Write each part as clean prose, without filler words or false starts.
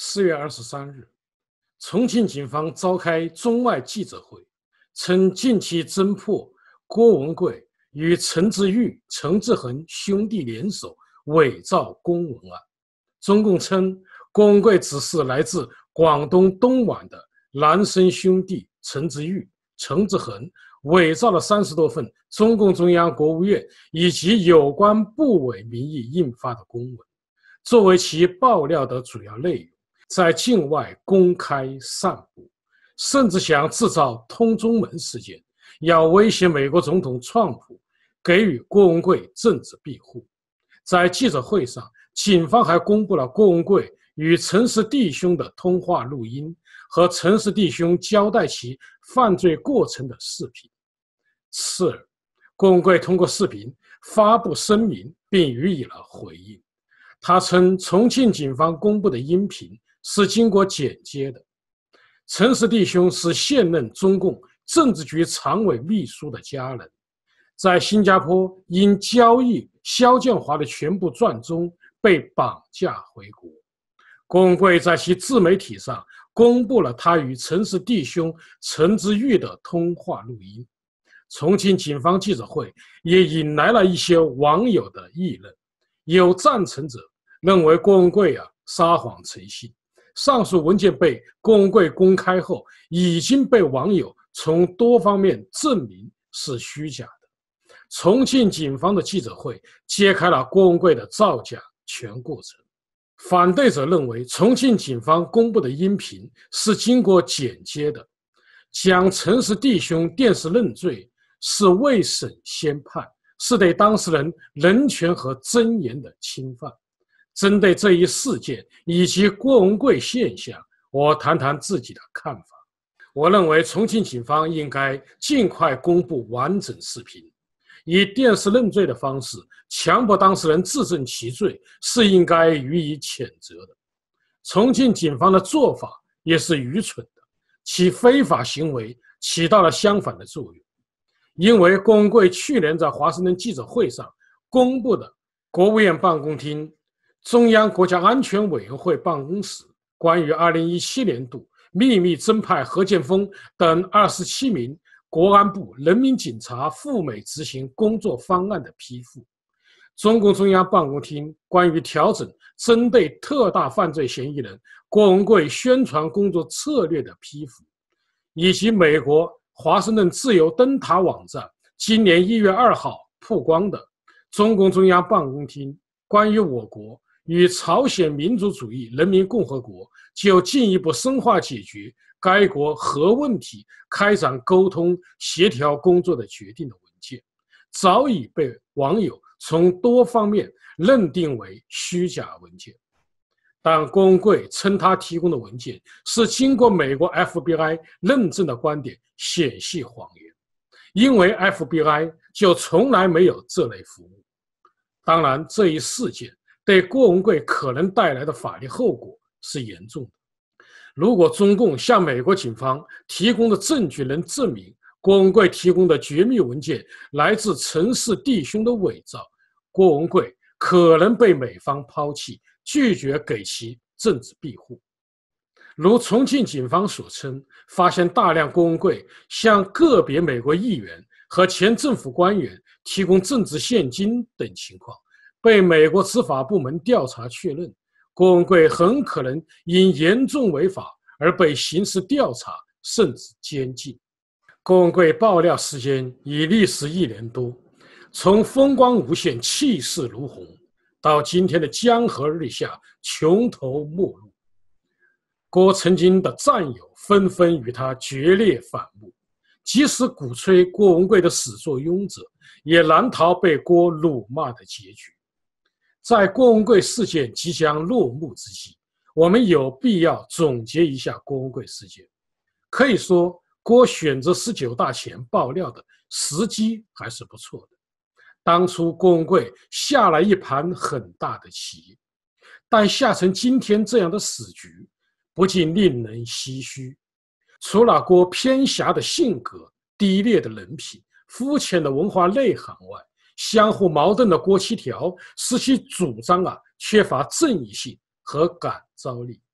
4月23日，重庆警方召开中外记者会，称近期侦破郭文贵与陈志玉、陈志恒兄弟联手伪造公文案。中共称郭文贵只是来自广东东莞的孪生兄弟陈志玉、陈志恒伪造了30多份中共中央、国务院以及有关部委名义印发的公文，作为其爆料的主要内容，在境外公开散布，甚至想制造通中门事件，要威胁美国总统川普给予郭文贵政治庇护。在记者会上，警方还公布了郭文贵与陈氏弟兄的通话录音和陈氏弟兄交代其犯罪过程的视频。次日，郭文贵通过视频发布声明，并予以了回应。他称重庆警方公布的音频是经过剪接的。陈氏弟兄是现任中共政治局常委秘书的家人，在新加坡因交易肖建华的全部传中被绑架回国。郭文贵在其自媒体上公布了他与陈氏弟兄陈志玉的通话录音。重庆警方记者会也引来了一些网友的议论，有赞成者认为郭文贵撒谎成性，上述文件被郭文贵公开后，已经被网友从多方面证明是虚假的。重庆警方的记者会揭开了郭文贵的造假全过程。反对者认为，重庆警方公布的音频是经过剪接的，将陈氏弟兄电视认罪是未审先判，是对当事人人权和尊严的侵犯。针对这一事件以及郭文贵现象，我谈谈自己的看法。我认为重庆警方应该尽快公布完整视频，以电视认罪的方式强迫当事人自证其罪，是应该予以谴责的。重庆警方的做法也是愚蠢的，其非法行为起到了相反的作用。因为郭文贵去年在华盛顿记者会上公布的国务院办公厅、中央国家安全委员会办公室关于2017年度秘密侦派何建锋等27名国安部人民警察赴美执行工作方案的批复，中共中央办公厅关于调整针对特大犯罪嫌疑人郭文贵宣传工作策略的批复，以及美国华盛顿自由灯塔网站今年1月2号曝光的中共中央办公厅关于我国与朝鲜民主主义人民共和国就进一步深化解决该国核问题开展沟通协调工作的决定的文件，早已被网友从多方面认定为虚假文件。但郭文贵称他提供的文件是经过美国 FBI 认证的观点显系谎言，因为 FBI 就从来没有这类服务。当然，这一事件对郭文贵可能带来的法律后果是严重的。如果中共向美国警方提供的证据能证明郭文贵提供的绝密文件来自陈氏弟兄的伪造，郭文贵可能被美方抛弃，拒绝给其政治庇护。如重庆警方所称，发现大量郭文贵向个别美国议员和前政府官员提供政治现金等情况，被美国执法部门调查确认，郭文贵很可能因严重违法而被刑事调查甚至监禁。郭文贵爆料时间已历时1年多，从风光无限、气势如虹，到今天的江河日下、穷途末路，郭曾经的战友纷纷与他决裂反目，即使鼓吹郭文贵的始作俑者，也难逃被郭辱骂的结局。在郭文贵事件即将落幕之际，我们有必要总结一下郭文贵事件。可以说，郭选择19大前爆料的时机还是不错的。当初郭文贵下了一盘很大的棋，但下成今天这样的死局，不禁令人唏嘘。除了郭偏狭的性格、低劣的人品、肤浅的文化内涵外，相互矛盾的郭7条使其主张缺乏正义性和感召力。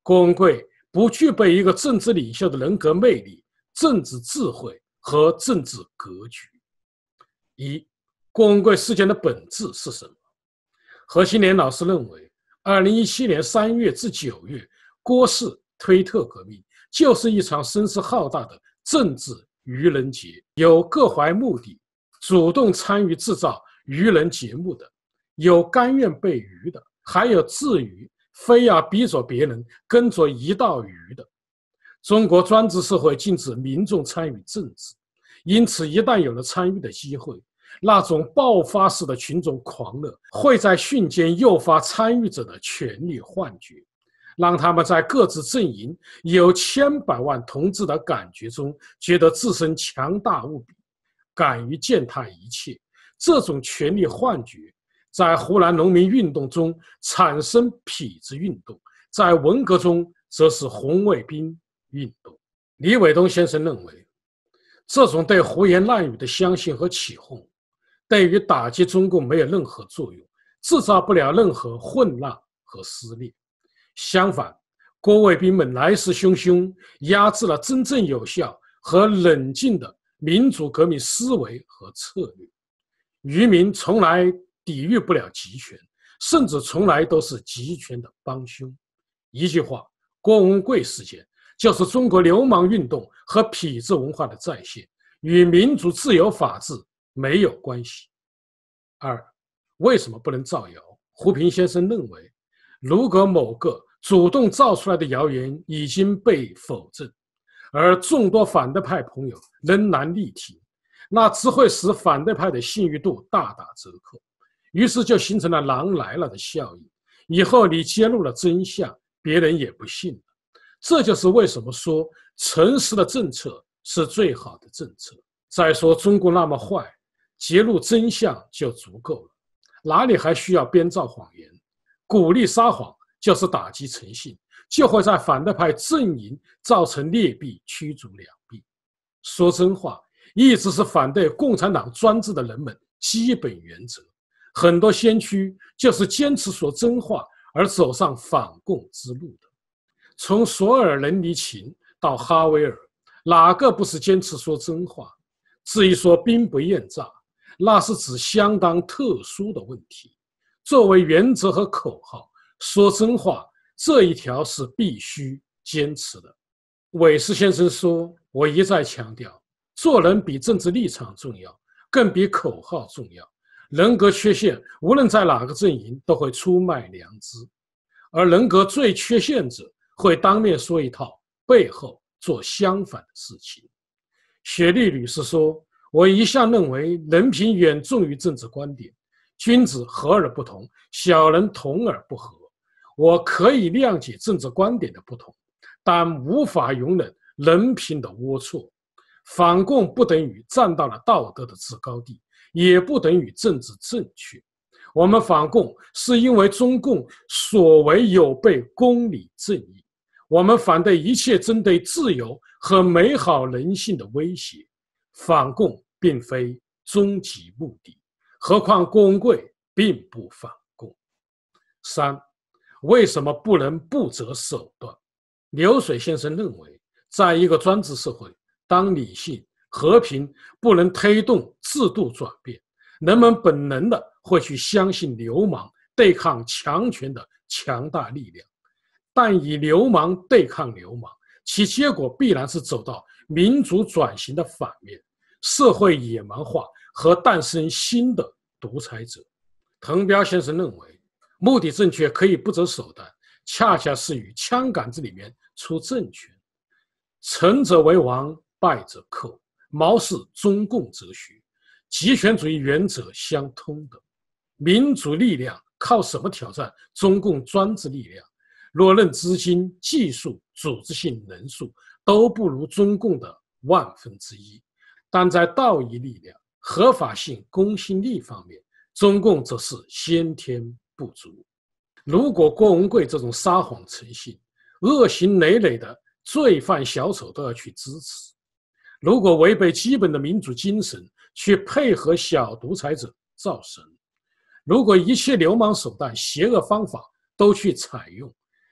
郭文贵不具备一个政治领袖的人格魅力、政治智慧和政治格局。一、郭文贵事件的本质是什么？何新莲老师认为，2017年3月至9月，郭氏推特革命就是一场声势浩大的政治愚人节，有各怀目的、主动参与制造愚人节目的，有甘愿被愚的，还有自愚非要逼着别人跟着一道愚的。中国专制社会禁止民众参与政治，因此一旦有了参与的机会，那种爆发式的群众狂热会在瞬间诱发参与者的权力幻觉，让他们在各自阵营有千百万同志的感觉中，觉得自身强大无比，敢于践踏一切。这种权力幻觉在湖南农民运动中产生痞子运动，在文革中则是红卫兵运动。李伟东先生认为，这种对胡言乱语的相信和起哄，对于打击中共没有任何作用，制造不了任何混乱和撕裂。相反，郭卫兵们来势汹汹，压制了真正有效和冷静的民主革命思维和策略。愚民从来抵御不了集权，甚至从来都是集权的帮凶。一句话，郭文贵事件就是中国流氓运动和痞子文化的再现，与民主自由法治没有关系。二、为什么不能造谣？胡平先生认为，如果某个主动造出来的谣言已经被否认，而众多反对派朋友仍然力挺，那只会使反对派的信誉度大打折扣，于是就形成了狼来了的效应。以后你揭露了真相，别人也不信了。这就是为什么说诚实的政策是最好的政策。再说中国那么坏，揭露真相就足够了，哪里还需要编造谎言？鼓励撒谎就是打击诚信，就会在反对派阵营造成劣币驱逐良币。说真话一直是反对共产党专制的人们基本原则，很多先驱就是坚持说真话而走上反共之路的。从索尔仁尼琴到哈维尔，哪个不是坚持说真话？至于说兵不厌诈，那是指相当特殊的问题。作为原则和口号，说真话这一条是必须坚持的。韦斯先生说，我一再强调，做人比政治立场重要，更比口号重要。人格缺陷无论在哪个阵营都会出卖良知，而人格最缺陷者会当面说一套，背后做相反的事情。雪莉女士说，我一向认为人品远重于政治观点，君子和而不同，小人同而不和。我可以谅解政治观点的不同，但无法容忍人品的龌龊。反共不等于站到了道德的制高地，也不等于政治正确。我们反共是因为中共所为有悖公理正义，我们反对一切针对自由和美好人性的威胁。反共并非终极目的，何况郭文贵并不反共。三、为什么不能不择手段？流水先生认为，在一个专制社会，当理性、和平不能推动制度转变，人们本能的会去相信流氓对抗强权的强大力量，但以流氓对抗流氓，其结果必然是走到民主转型的反面，社会野蛮化和诞生新的独裁者。滕彪先生认为，目的正确可以不择手段，恰恰是与枪杆子里面出政权。成者为王，败者寇，毛是中共哲学，极权主义原则相通的。民主力量靠什么挑战中共专制力量？若论资金、技术、组织性、人数，都不如中共的1/1000，但在道义力量、合法性、公信力方面，中共则是先天不足。如果郭文贵这种撒谎成性、恶行累累的罪犯小丑都要去支持，如果违背基本的民主精神去配合小独裁者造神，如果一切流氓手段、邪恶方法都去采用，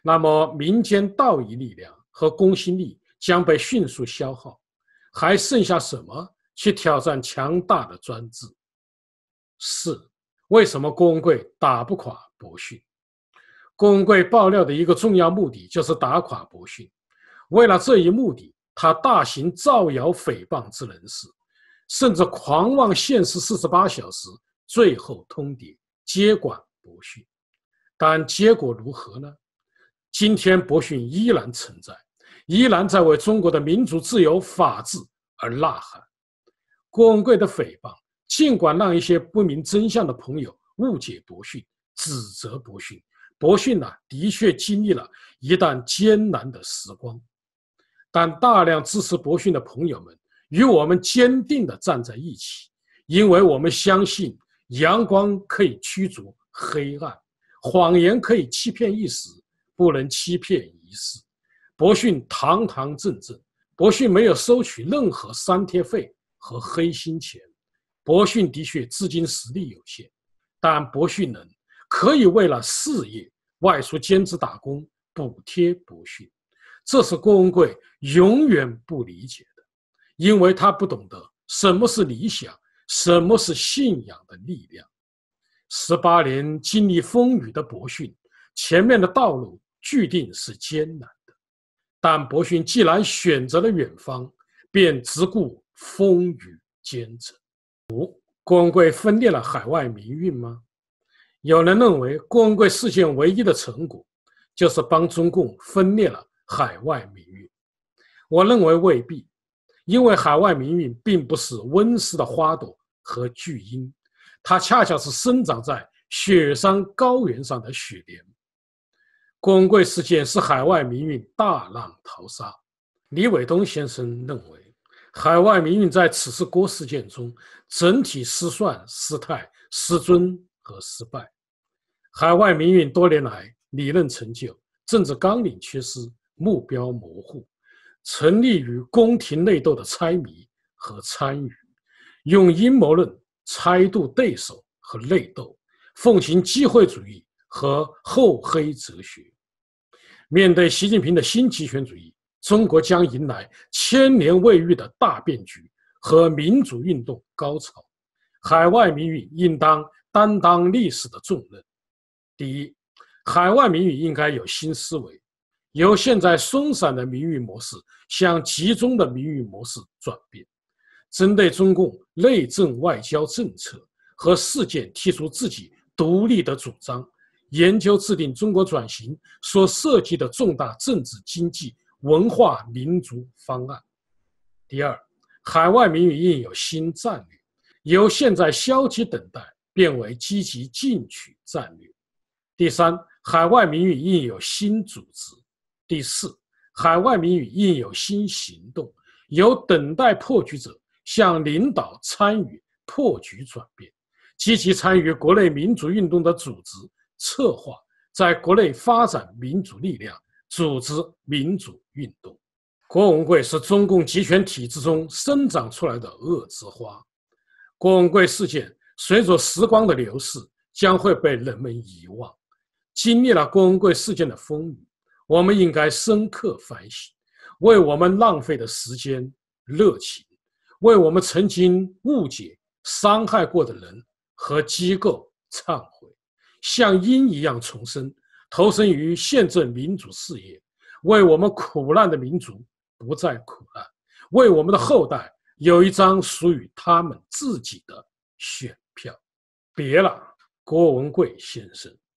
那么民间道义力量和公信力将被迅速消耗，还剩下什么去挑战强大的专制？四、为什么郭文贵打不垮博讯？郭文贵爆料的一个重要目的就是打垮博讯，为了这一目的，他大行造谣诽谤之人事，甚至狂妄限时48小时，最后通牒接管博讯。但结果如何呢？今天博讯依然存在，依然在为中国的民主、自由、法治而呐喊。郭文贵的诽谤，尽管让一些不明真相的朋友误解博讯、指责博讯，博讯的确经历了一段艰难的时光，但大量支持博讯的朋友们与我们坚定地站在一起，因为我们相信阳光可以驱逐黑暗，谎言可以欺骗一时，不能欺骗一世。博讯堂堂正正，博讯没有收取任何删帖费和黑心钱。博讯的确资金实力有限，但博讯人可以为了事业外出兼职打工补贴博讯，这是郭文贵永远不理解的，因为他不懂得什么是理想，什么是信仰的力量。18年经历风雨的博讯，前面的道路注定是艰难的，但博讯既然选择了远方，便只顾风雨兼程。郭文贵分裂了海外民运吗？有人认为郭文贵事件唯一的成果就是帮中共分裂了海外民运。我认为未必，因为海外民运并不是温室的花朵和巨婴，它恰恰是生长在雪山高原上的雪莲。郭文贵事件是海外民运大浪淘沙。李伟东先生认为，海外民运在此次郭事件中整体失算、失态、失尊和失败。海外民运多年来理论陈旧，政治纲领缺失，目标模糊，沉溺于宫廷内斗的猜谜和参与，用阴谋论猜度对手和内斗，奉行机会主义和厚黑哲学。面对习近平的新极权主义，中国将迎来千年未遇的大变局和民主运动高潮。海外民运应当担当历史的重任。第一，海外民运应该有新思维，由现在松散的民运模式向集中的民运模式转变，针对中共内政外交政策和事件提出自己独立的主张，研究制定中国转型所涉及的重大政治、经济、文化、民族方案。第二，海外民运应有新战略，由现在消极等待变为积极进取战略。第三，海外民运应有新组织。第四，海外民运应有新行动，由等待破局者向领导参与破局转变，积极参与国内民主运动的组织策划，在国内发展民主力量，组织民主运动。郭文贵是中共集权体制中生长出来的恶之花。郭文贵事件随着时光的流逝将会被人们遗忘。经历了郭文贵事件的风雨，我们应该深刻反省，为我们浪费的时间、热情，为我们曾经误解、伤害过的人和机构忏悔，像鹰一样重生，投身于宪政民主事业，为我们苦难的民族不再苦难，为我们的后代有一张属于他们自己的选票。别了，郭文贵先生。